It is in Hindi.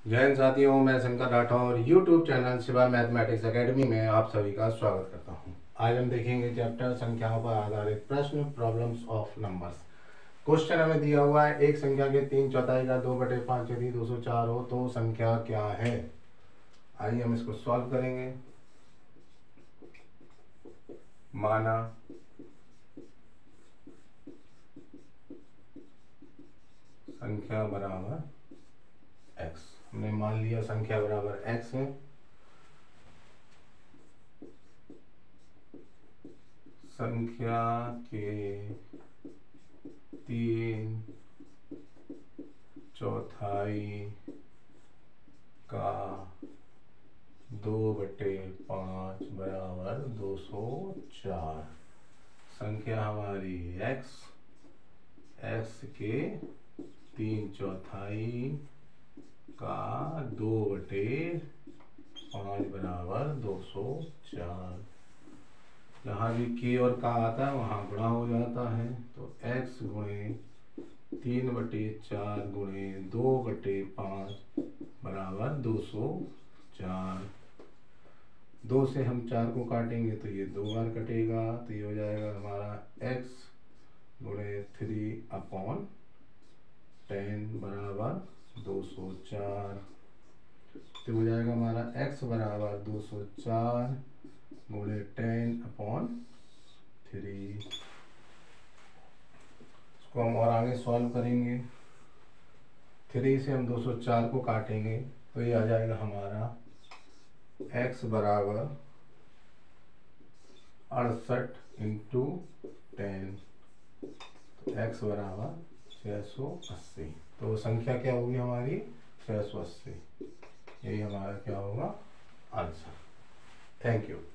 जय हिंद साथियों, मैं Shankar Rathore YouTube channel Shiva mathematics academy में आप सभी का स्वागत करता हूं। आज हम देखेंगे चैप्टर संख्याओं पर आधारित प्रश्न प्रॉब्लम्स ऑफ नंबर्स। क्वेश्चन हमें दिया हुआ है, एक संख्या के 3/4 का 2/5 यदि 204 हो तो संख्या क्या है। आइए हम इसको सॉल्व करेंगे। माना संख्या बराबर x, हमने मान लिया संख्या बराबर x है। संख्या के 3/4 का 2/5 बराबर 204। संख्या हमारी x के 3/4 का 2/5 बराबर 204। जहाँ भी k और का आता है वहाँ गुणा हो जाता है, तो x गुणे 3/4 गुणे 2/5 बराबर 204। 2 से हम 4 को काटेंगे तो ये 2 बार कटेगा, तो ये हो जाएगा हमारा x गुणे 3/10 बराबर 204। तो हो जाएगा हमारा x बराबर 204 गुणे 10/3। इसको हम और आगे सॉल्व करेंगे। 3 से हम 204 को काटेंगे तो ये आ जाएगा हमारा x बराबर 68 × 10, तो x बराबर 680। तो संख्या क्या होगी हमारी 680। यही हमारा क्या होगा आंसर। Thank you.